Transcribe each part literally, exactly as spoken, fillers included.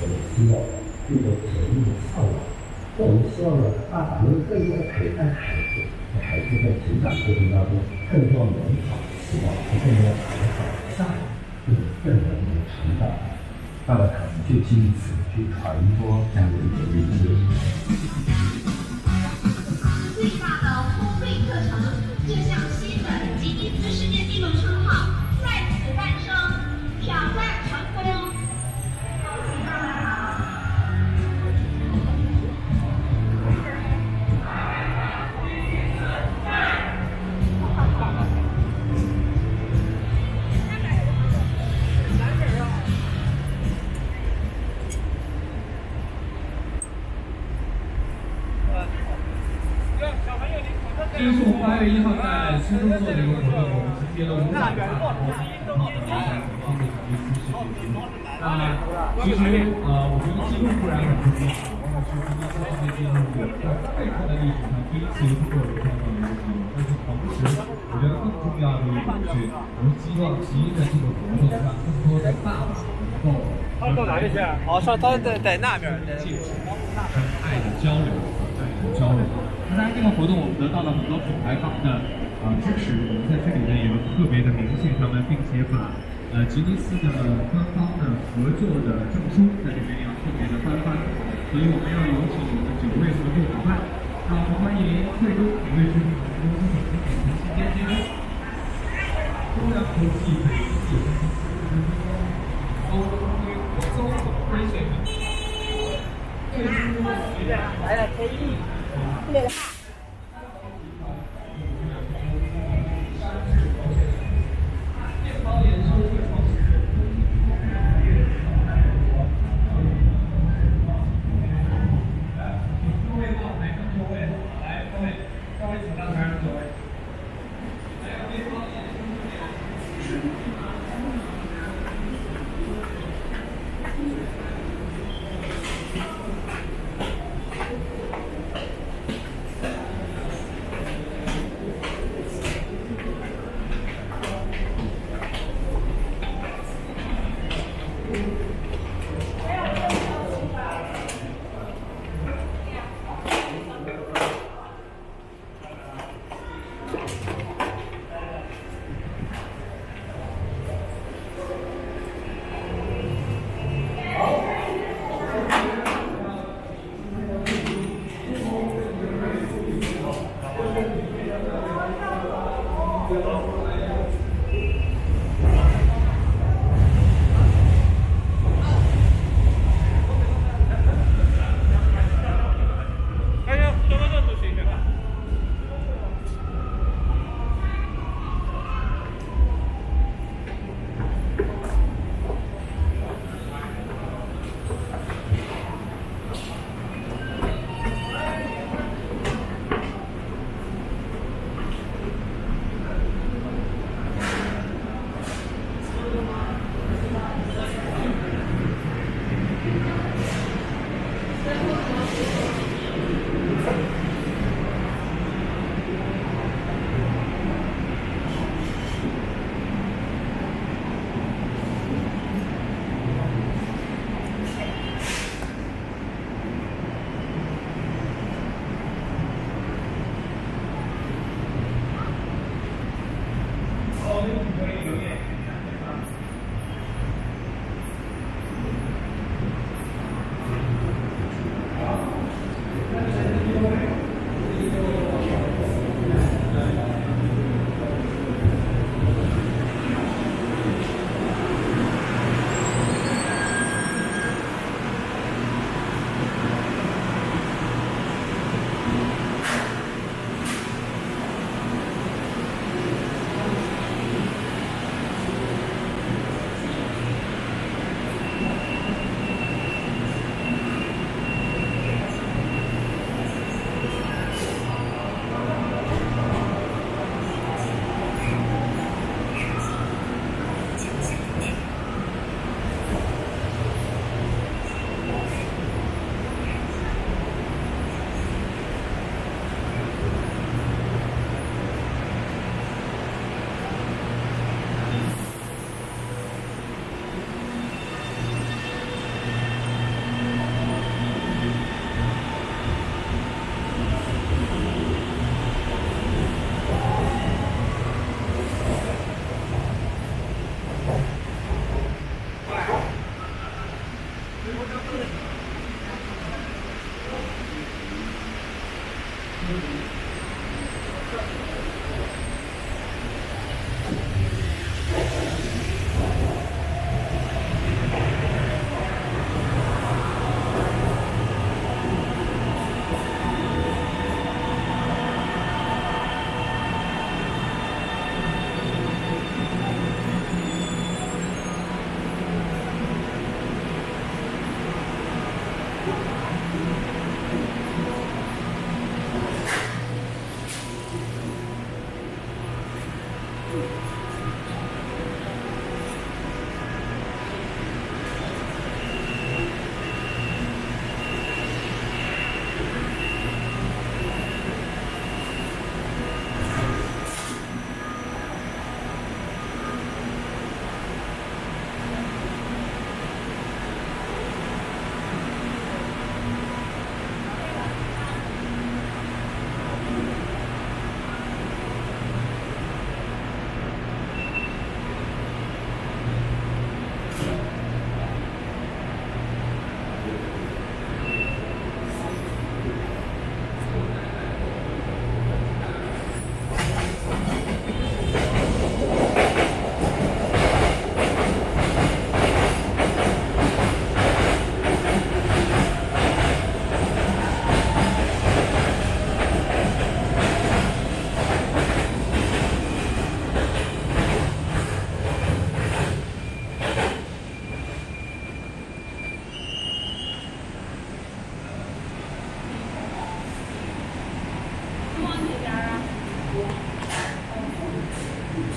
我们希望这个节目的效果。那我们希望呢，爸爸能更多的陪伴孩子，让孩子在成长过程当中更多美好的希望，和更多美好的下一步，更能够成长。爸爸可能就借此去传播这样的一个理念。 最大的烘焙课程，这项新的吉尼斯世界纪录称号在此诞生，挑战成功。恭喜爸爸好！ 这是我们八月一号在苏州做的一个活动，我们集结了五百个大号的参加我们这个吉尼斯世界纪录。那其实呃，我觉得记录固然很重要，然后是吉尼斯世界纪录在太空的历史上第一次通过人创造的一个记录，但是同时，我觉得更重要的一点是，我们希望其的这个活动让更多的爸爸能够他到哪里去？哦，上他在在那边，在介质，跟爱的交流，爱的交流。那当然，这个活动我们得到了很多品牌方的呃支持，我们在这里呢也特别的鸣谢他们，并且把呃吉尼斯的官方的合作的证书在这边要特别的颁发，所以我们要有请我们的九位合作伙伴，那我们欢迎最终一位是我们公司总经理陈期间先生，中粮科技北京有限公司周周总辉先生，最终来了，可以。对了。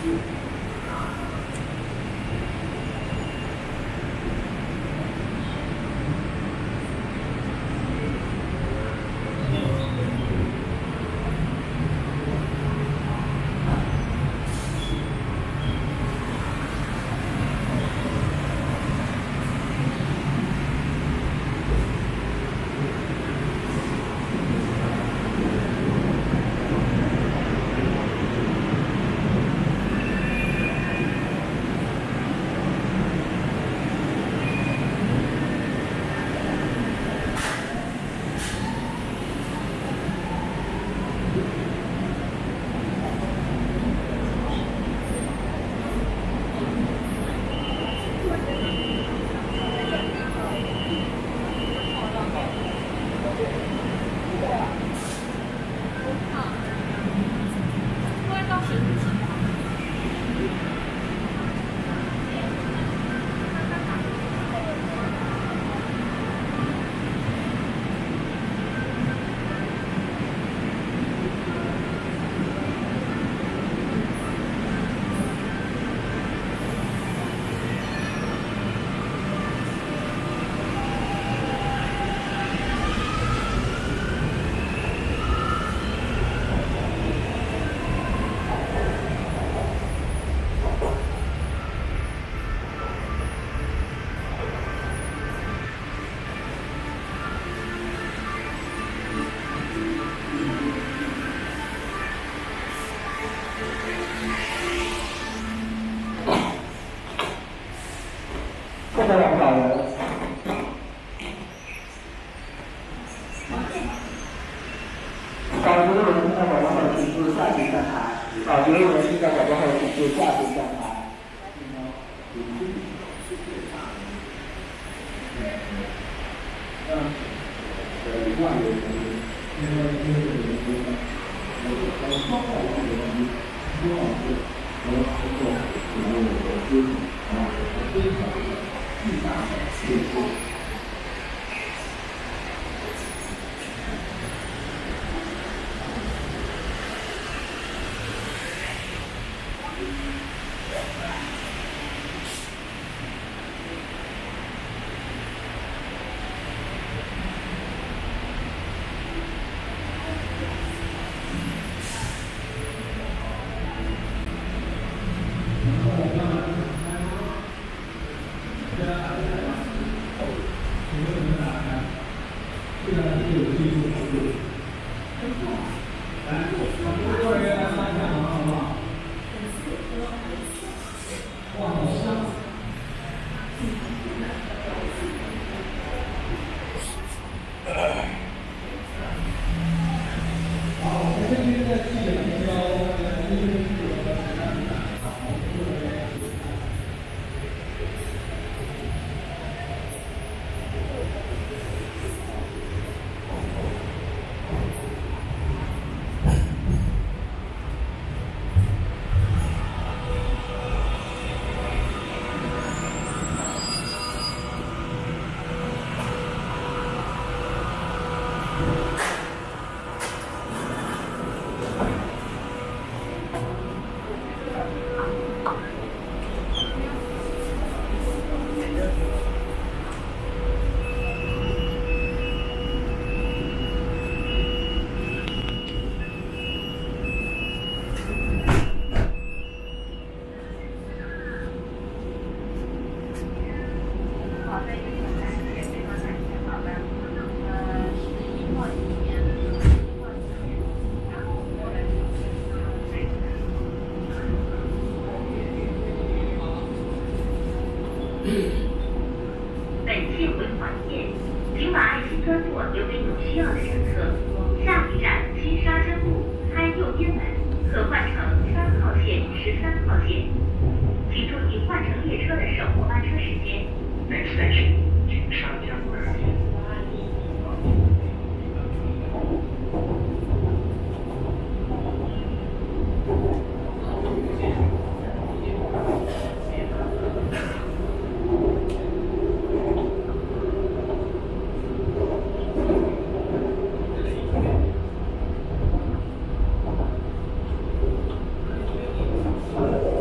这两百人。保洁人员在宝宝后请入下级站台。保洁人员在宝宝后请入下级站台。 本线回环线，请把爱心专座留给有需要的乘客。下一站金沙针路，开右边门，可换乘三号线、十三号线。请注意换乘列车的首末班车时间。Next station， 金沙江门。 Thank you.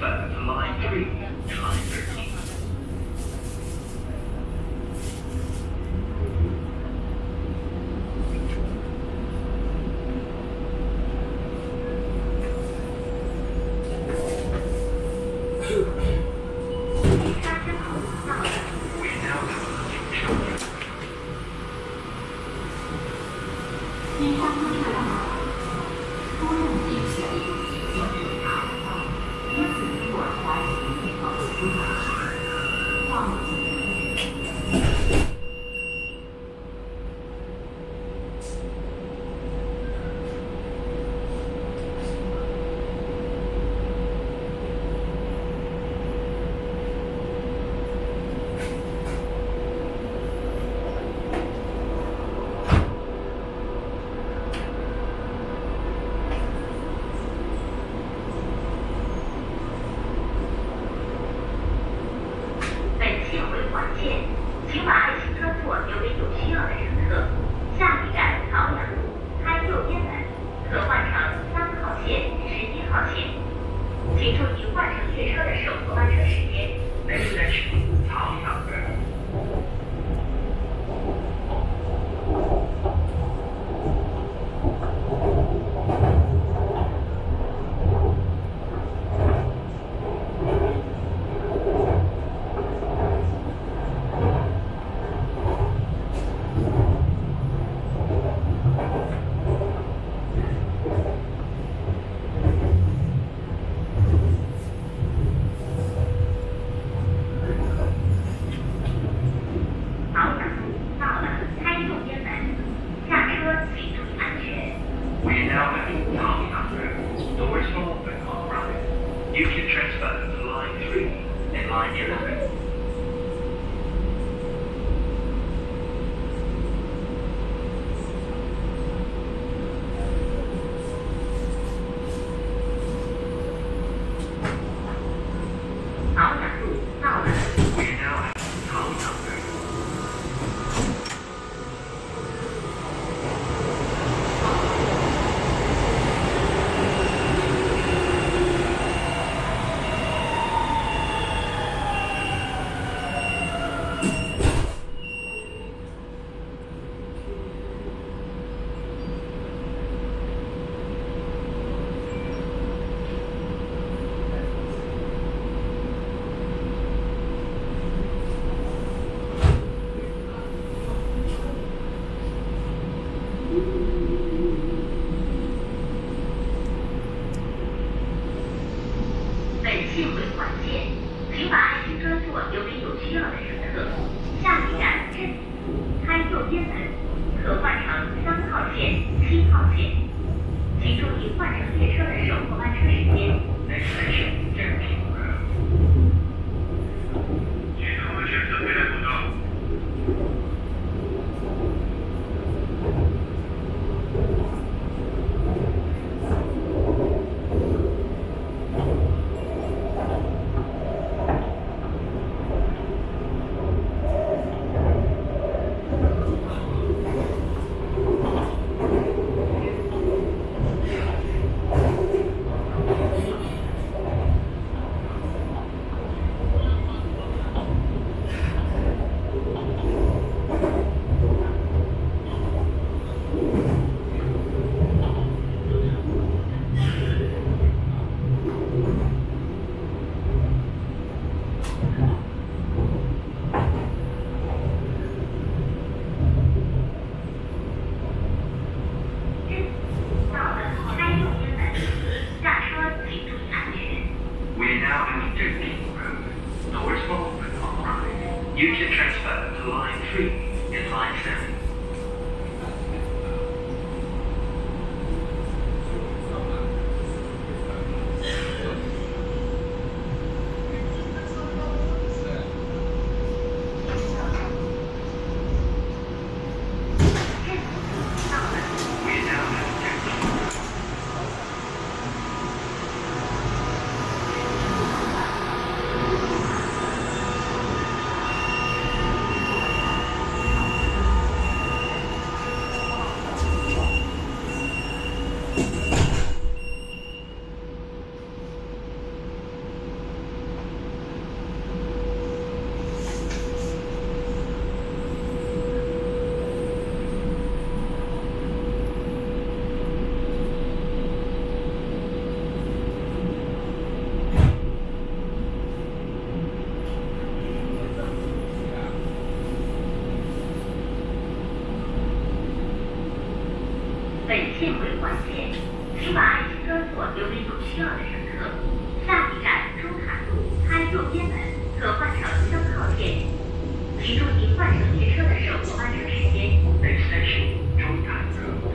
transfer to line three and line thirteen. 好。 本线为环线，请把爱心专座留给有需要的乘客。下一站中塔路开右边门，可换乘三号线。请注意换乘列车的首个班车时间。 Next station, 中塔路。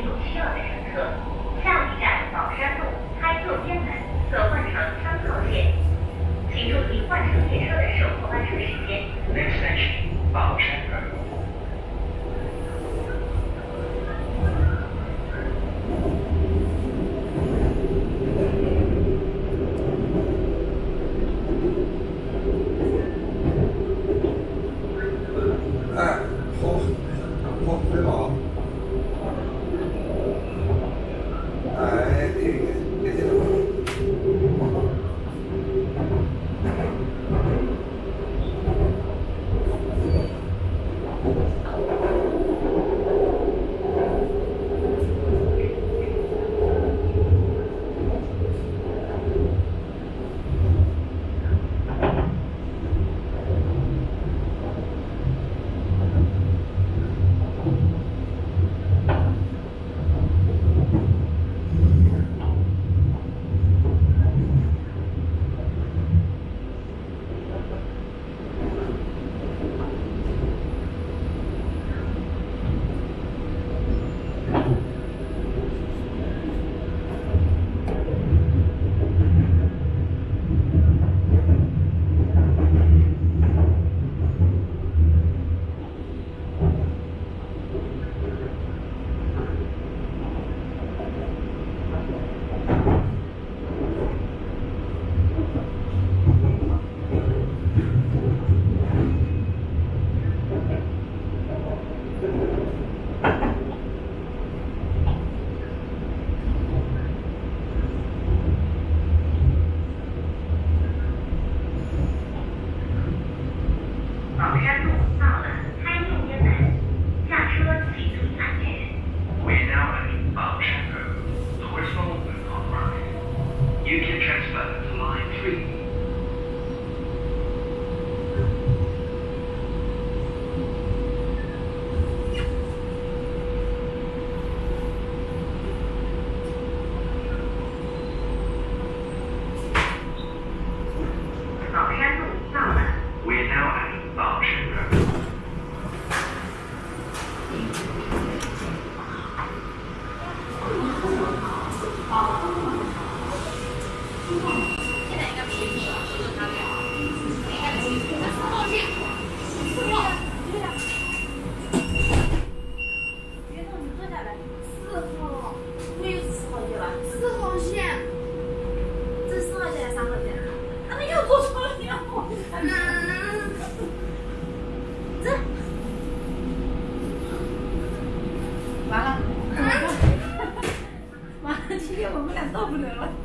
有需要的乘客，下一站宝山路开右边门可换乘三号线，请注意换乘列车的首末班车时间。 Next station, 宝山路。 哎，好，好，飞宝。哎，这个，这些什么？ 宝山路到了，开右边门，下车请注意安全。 We're now at 宝山路 Horizontal Blue Line. You can transfer to line three. 宝山路到了。 We're now at 宝山路。 完了，完了，今天我们俩到不了了。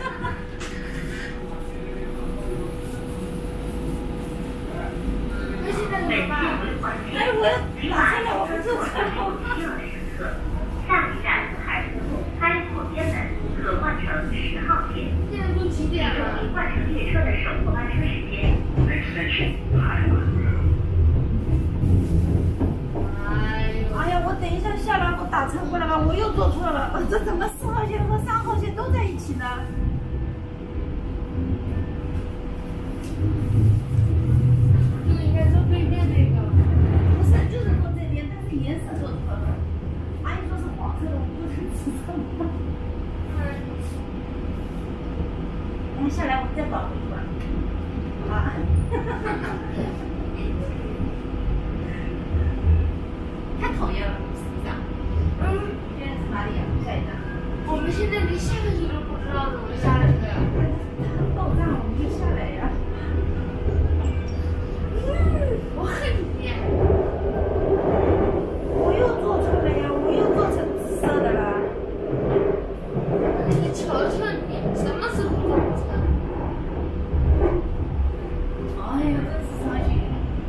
那现在怎么办？哎，我马上来，我们坐车了。 下一站海福路开左边门，可换乘十号线。 现在都几点了？ 请注意换乘列车的首末班车时间。 Next station, Highland Road. 哎呀，我等一下下来我打车过来吧，我又坐错了，这怎么四号线和三号线都在一起呢？就应该坐对面那个。不是，就是坐这边，但是颜色坐错了。阿姨说是黄色的，我不是紫色的。等下来我再倒回去吧。啊。太讨厌了，是不是啊？嗯。现在是哪里啊？下一站。我们现在连下去都不知道怎么下去的。它爆炸，我们就下来呀。嗯，我恨你。我又做错了呀，我又做成紫色的了。你瞧瞧你，什么时候做不成？哎呀，真是伤心。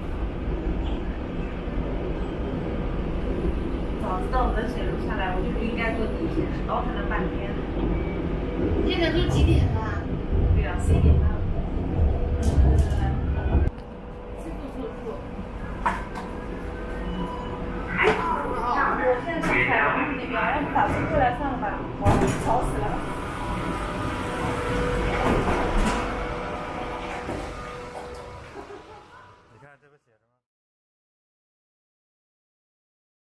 早知道我们水路下来，我就不应该坐地铁，倒腾了半天。现在都几点了？对啊，十一点半了。